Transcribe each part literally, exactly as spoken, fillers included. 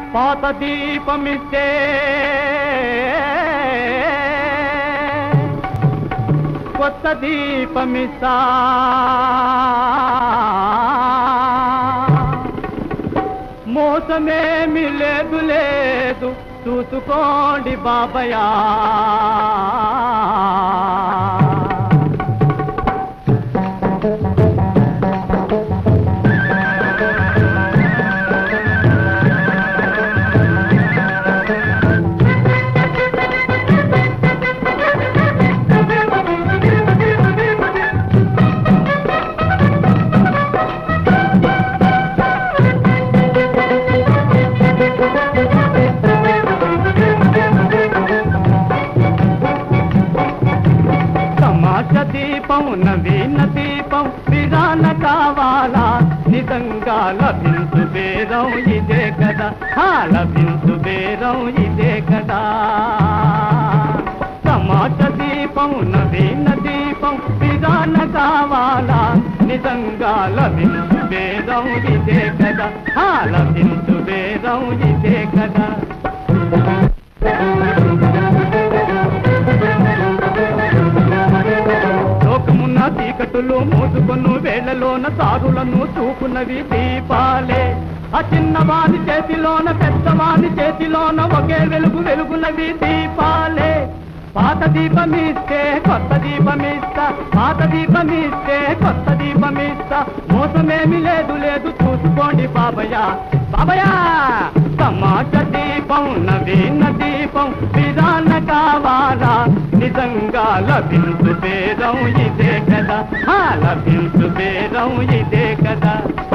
పాత దీపమిస్తే కొత్త దీపమిస్తా మోసమేమి లేదు లేదు చూసుకోండి బాబయ్యా. దీపం నవీన దీపం విధాన కావాలా నిజంగా లభించు బేరం ఇదే కదా, లభించు బేరం ఇదే కదా. సమాజ దీపం నవీన దీపం విధాన కావాలా నిజంగా లభించు బేరం ఇదే కదా, లభించు బేరం ఇదే కదా. చీకటులు మోసుకొను వేళ్లలోన సారులను చూపునవి దీపాలే. ఆ చిన్నవాని చేతిలోన పెద్దవాని చేతిలోన ఒకే వెలుగు వెలుగునవి దీపాలే. పాత దీపమిస్తే కొత్త దీపమిస్తా, పాత దీపమిస్తే కొత్త దీపమిస్తా మోసమేమి లేదు లేదు చూసుకోండి బాబయ్యా. బాబయ్యా సమాజ దీపం నవీన దీపం విధాన కావాలా నిజంగా లభించు బేరం ఇదే కదా, లభించు బేరం ఇదే కదా.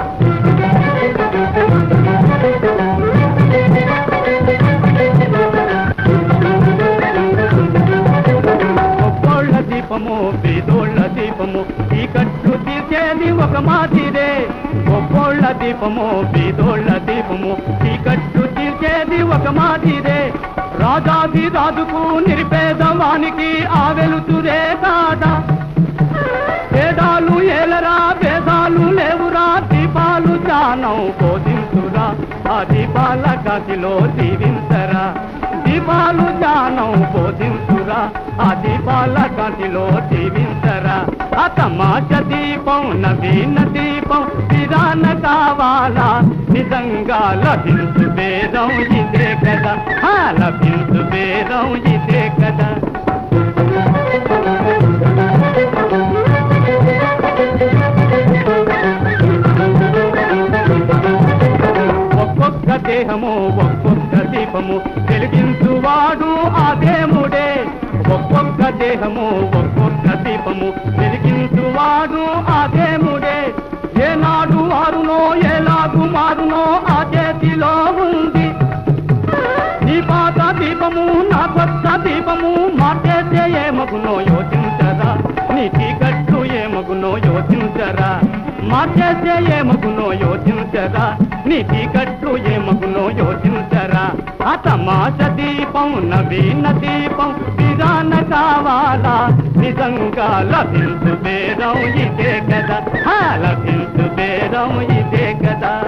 ఒక్కోళ్ళ దీపము బీదోళ్ళ దీపము ఈ కట్లు తీర్చేది ఒక మాదిరే. ఒక్కోళ్ళ దీపము బీదోళ్ళ దీపము ఈ కట్లు తీర్చేది ఒక మాదిరే. రాజాది రాజుకు నిరుపేదవానికి ఆ వెలుతురే కాదా. వేదాలు ఏలరా వేదాలు లేవురా దీపాలు జానం బోధించురా, ఆ దీపాల గదిలో దీవించరా. దీపాలు జానం బోధించురా, ఆ దీపాల గదిలో దీవించరా. ఆ సమాజ దీపం నవీన దీపం విధాన కావాలా నిజంగా లభించు బేరం ఇదే కదా, లభించు బేరం ఇదే కదా. ఒక్కొక్క దేహము ఒక్కొక్క దీపము వెలిగించువాడు ఆ దేవుడే. ఒక్కొక్క దేహము ఒక్కొక్క దీపము వెలిగించువాడు ఆ దేవుడే. ఏనాడు వారునో ఎలాగు మారునో ఆ చేతిలో ఉంది. నీ పాత దీపము నా కొత్త దీపము మార్చేసే ఏమగునో యోచించరా. నీ చీకట్లు ఏమగునో యోచించరా, మార్చేసే ఏమగునో యోచించరా. నీ చీకట్లు ఏమగునో యోచించరా. ఆ సమాజ దీపం నవీన దీపం విధాన కావాలా నిజంగా లభించు బేరం ఇదే కదా, లభించు బేరం ఇదే కదా.